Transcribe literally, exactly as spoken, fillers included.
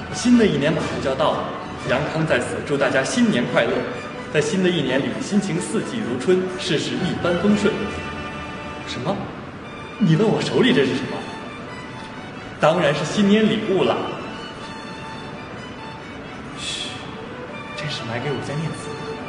新的一年马上就要到了，杨康在此祝大家新年快乐，在新的一年里，心情四季如春，事事一帆风顺。什么？你问我手里这是什么？当然是新年礼物啦。嘘，这是买给我家念慈的。